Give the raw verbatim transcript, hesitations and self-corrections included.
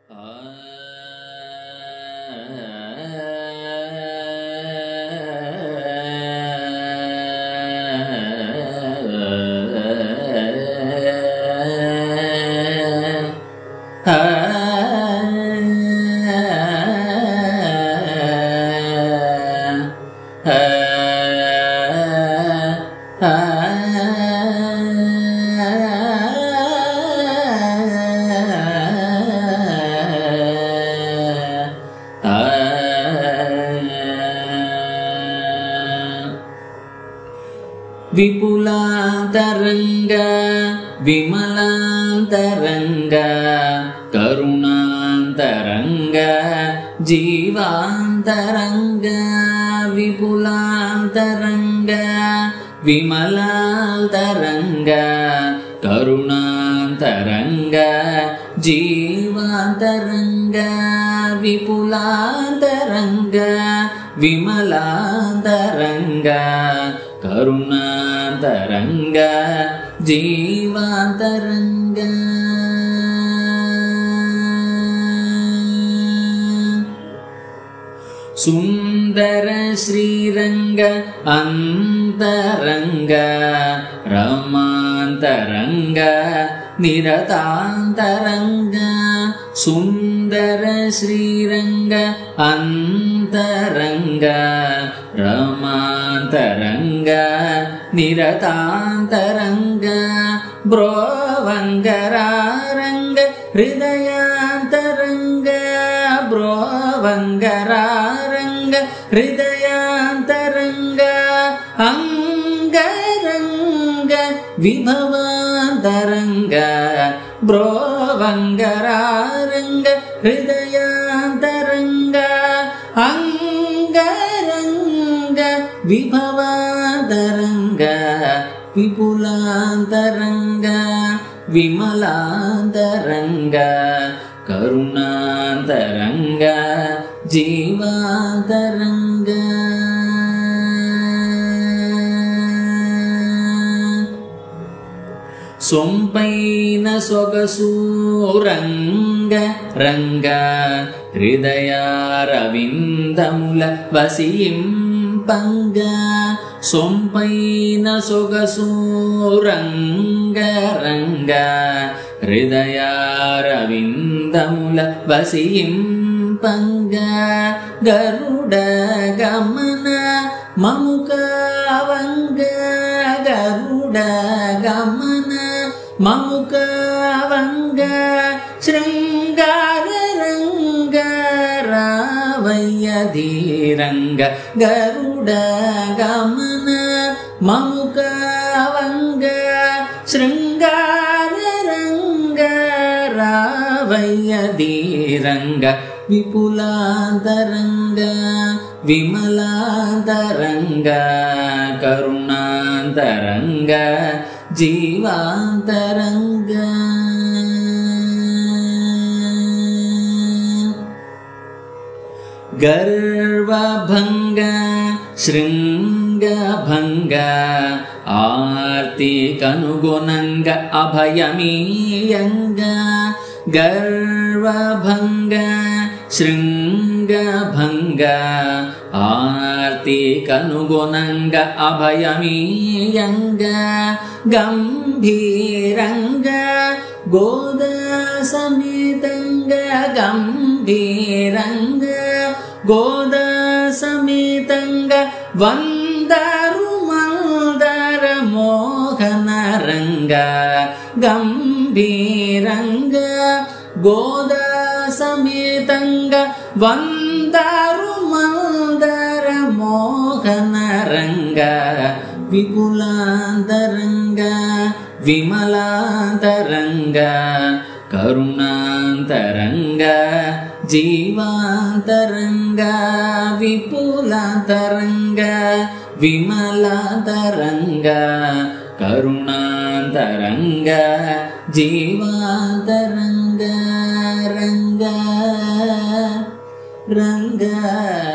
విపులాంతరంగా విమలాంతరంగా కరుణాంతరంగా జీవాంతరంగా విపులాంతరంగా విమలాంతరంగా కరుణాంతరంగా జీవాంతరంగా విపులాంతరంగా విమలాంతరంగా కరుణాంతరంగా జీవాంతరంగా సుందర శ్రీరంగ అంతరంగ రమాంతరంగ నిరతాంతరంగ సుందర శ్రీరంగ అంతరంగ రమాంతరంగ నిరతాంతరంగ బ్రోవంగరారంగ హృదయాంతరంగ బ్రోవంగరారంగ హృదయాంతరంగ అంగరంగ విభవాంతరంగ బ్రోవంగరారంగ హృదయాంతరంగ అంగరంగ విభవాంతరంగ విపులాంతరంగ విమలాంతరంగ కరుణాంతరంగ జీవాంతరంగ సొంపైన సొగసూరంగ రంగ హృదయారవిందముల వసింపంగ సొంపైన సొగసూరంగ రంగ హృదయారవిందముల వసింపంగ గరుడ గమన మముకావంగ గరుడ గమన మముకావంగ శృంగారంగ రావయ్య ధీరంగ గరుడ గమన మముకావంగ శృంగారంగ రావయ్య ధీరంగ విపులాంతరంగ విమలాంతరంగ కరుణాంతరంగ జీవాంతరంగ గర్వభంగ శృంగభంగ ఆర్తి కనుగుణంగ అభయమీయంగ గర్వభంగ శృంగభంగ ఆర్తి కనుగుణంగ అభయమీయంగ గంభీరంగ గోదా సమేతంగ గంభీరంగ గోదా సమేతంగ వందరు మందర మోహనరంగ గంభీరంగ గోదా సమేతంగ వందరు మందర మోహనరంగ విపులాంతరంగ విమలాంతరంగ కరుణాంతరంగ జీవాంతరంగ విపులాంతరంగ విమలాంతరంగ కరుణాంతరంగ జీవాంతరంగ రంగ రంగ